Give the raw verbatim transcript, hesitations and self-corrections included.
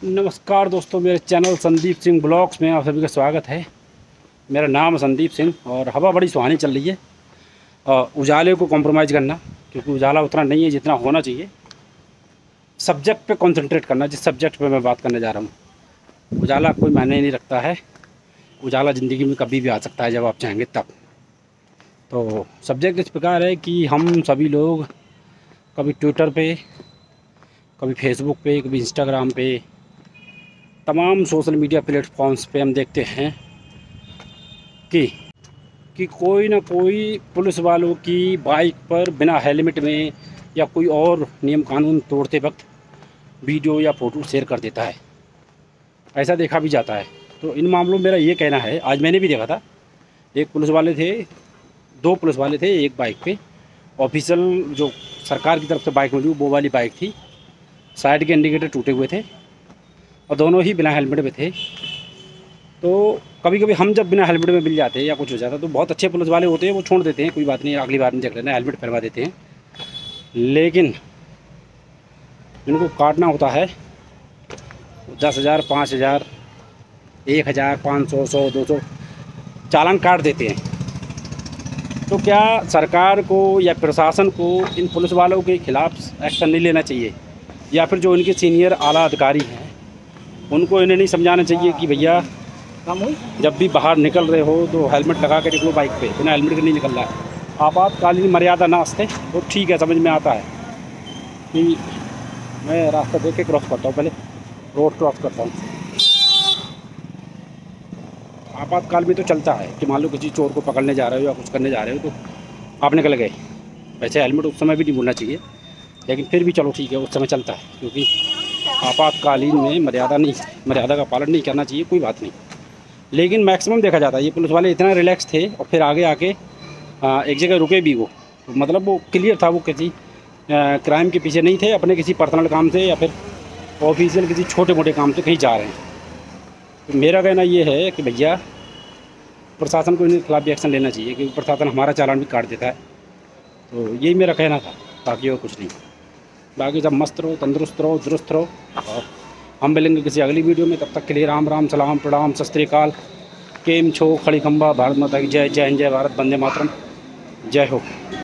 नमस्कार दोस्तों, मेरे चैनल संदीप सिंह ब्लॉग्स में आप सभी का स्वागत है। मेरा नाम है संदीप सिंह और हवा बड़ी सुहानी चल रही है। और उजाले को कॉम्प्रोमाइज़ करना, क्योंकि उजाला उतना नहीं है जितना होना चाहिए। सब्जेक्ट पे कंसंट्रेट करना, जिस सब्जेक्ट पे मैं बात करने जा रहा हूँ। उजाला कोई मायने नहीं रखता है। उजाला ज़िंदगी में कभी भी आ सकता है जब आप चाहेंगे तब। तो सब्जेक्ट इस प्रकार है कि हम सभी लोग कभी ट्विटर पे, कभी फेसबुक पे, कभी इंस्टाग्राम पे, तमाम सोशल मीडिया प्लेटफॉर्म्स पे हम देखते हैं कि कि कोई ना कोई पुलिस वालों की बाइक पर बिना हेलमेट में या कोई और नियम कानून तोड़ते वक्त वीडियो या फ़ोटो शेयर कर देता है। ऐसा देखा भी जाता है। तो इन मामलों में मेरा ये कहना है, आज मैंने भी देखा था, एक पुलिस वाले थे, दो पुलिस वाले थे एक बाइक पे। ऑफिशियल जो सरकार की तरफ से बाइक मिली वो वाली बाइक थी। साइड के इंडिकेटर टूटे हुए थे और दोनों ही बिना हेलमेट में थे। तो कभी कभी हम जब बिना हेलमेट में मिल जाते हैं या कुछ हो जाता है तो बहुत अच्छे पुलिस वाले होते हैं, वो छोड़ देते हैं, कोई बात नहीं, अगली बार में देख लेना, हेलमेट पहनवा देते हैं। लेकिन जिनको काटना होता है दस हज़ार पाँच हज़ार एक हज़ार पाँच सौ सौ दो सौ चालान काट देते हैं। तो क्या सरकार को या प्रशासन को इन पुलिस वालों के खिलाफ एक्शन नहीं लेना चाहिए, या फिर जो इनके सीनियर आला अधिकारी हैं उनको इन्हें नहीं समझाना चाहिए कि भैया जब भी बाहर निकल रहे हो तो हेलमेट लगा के निकलो, बाइक पे बिना हेलमेट के नहीं निकल रहा है। आपातकालीन मर्यादा ना आस्ते तो ठीक है, समझ में आता है कि मैं रास्ता देख के क्रॉस करता हूँ, पहले रोड क्रॉस करता हूँ। आपातकाल में तो चलता है कि मान लो किसी चोर को पकड़ने जा रहे हो या कुछ करने जा रहे हो तो आप निकल गए। वैसे हेलमेट उस समय भी नहीं बोलना चाहिए, लेकिन फिर भी चलो ठीक है, उस समय चलता है, क्योंकि आपातकालीन में मर्यादा नहीं मर्यादा का पालन नहीं करना चाहिए, कोई बात नहीं। लेकिन मैक्सिमम देखा जाता है ये पुलिस वाले इतना रिलैक्स थे और फिर आगे आके एक जगह रुके भी वो, तो मतलब वो क्लियर था वो किसी क्राइम के पीछे नहीं थे, अपने किसी पर्सनल काम से या फिर ऑफिशियल किसी छोटे मोटे काम से कहीं जा रहे हैं। तो मेरा कहना ये है कि भैया प्रशासन को इनके खिलाफ भी एक्शन लेना चाहिए, क्योंकि प्रशासन हमारा चालान भी काट देता है। तो यही मेरा कहना था, बाकी और कुछ नहीं। बाकी सब मस्त रहो, तंदुरुस्त रहो, दुरुस्त रहो, और हम मिलेंगे किसी अगली वीडियो में। तब तक के लिए राम राम, सलाम, प्रणाम, सत श्री अकाल, केम छो, खड़ी खंबा, भारत माता की जय, जय हिंद, जय भारत, वंदे मातरम, जय हो।